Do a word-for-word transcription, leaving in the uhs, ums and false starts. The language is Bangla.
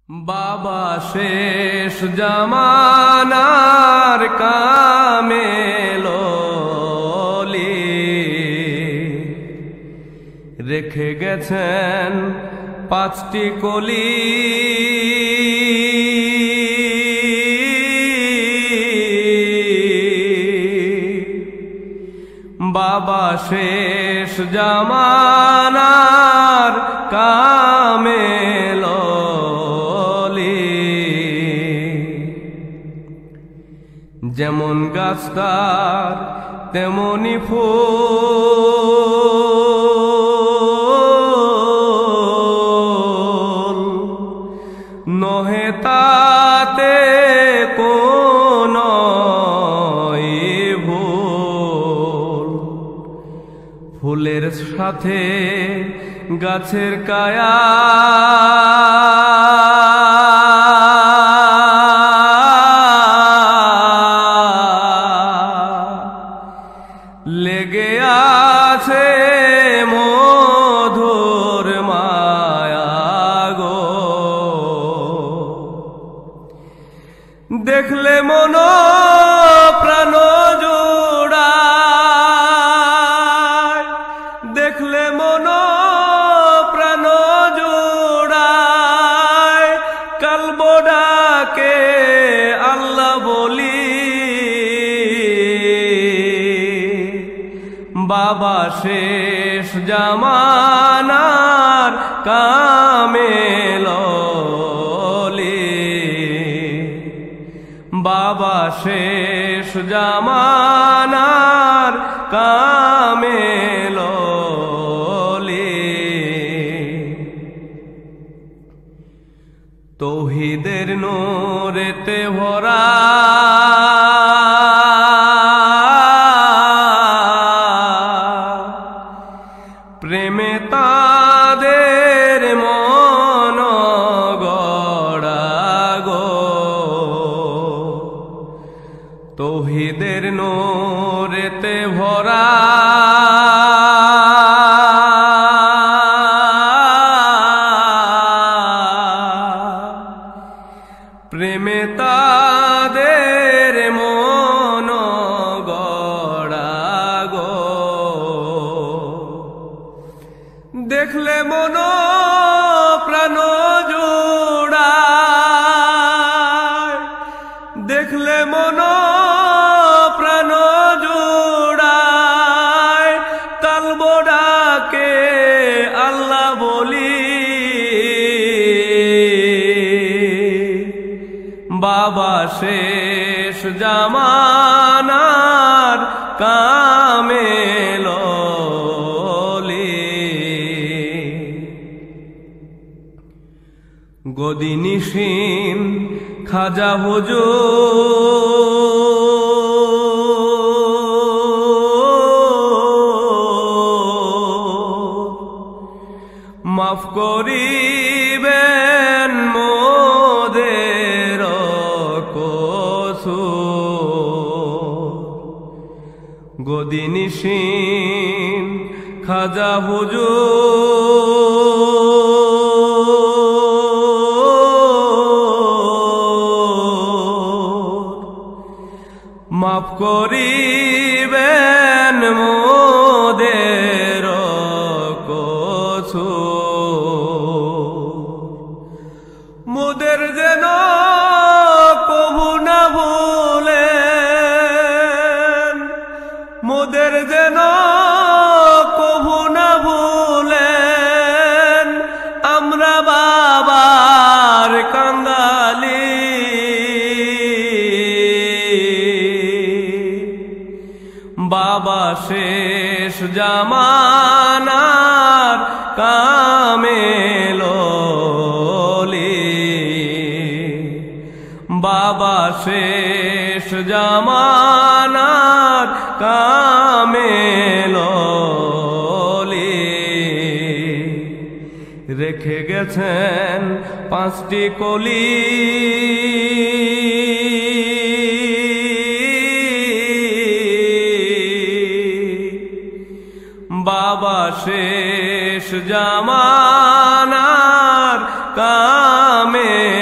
বাবা শেষ জামানার কামেলি রেখে গেছেন পাঁচটি কলি। বাবা শেষ জামানার কামেলি যেমন গাছ তার তেমনি ফুল, নহে তাতে কোনো ভুল। ফুলের সাথে গাছের কায়া লেগে আছে মধুর মায়া গো। দেখলে মন প্রাণ জোড়ায়, দেখলে মন প্রাণ জোড়ায়, কালব ডাকে আল্লাহ বলি। বাবা শেষ জামানার কামেলি, বাবা শেষ জামানার কামেলি। তৌহিদের নূরেতে ভরা প্রেমে তাদের মন গড়া গো। তৌহিদের নূরেতে ভরা প্রেমে তাদের মন গড়া গো। দেখলে মন প্রাণ জোড়ায়, দেখলে মন প্রাণ জোড়ায়, কালব ডাকে আল্লাহ বলি। বাবা শেষ জামানার কামেলি গদিনিসীন খাজা হুজুর মাফ করিবেন মোদের কসুর। গদিনিসীন খাজা হুজুর মাফ করিবেন মোদের কসুর। মোদের যেন কভু না ভুলেন, মোদের যেন কভু না ভুলেন, আমরা বাবার কাঙ্গালি। বাবা শেষ জামানার কামেলি, বাবা শেষ জামানার কামেলি রেখে গেছেন পাঁচটি কলি। বাবা শেষ জামানার কামে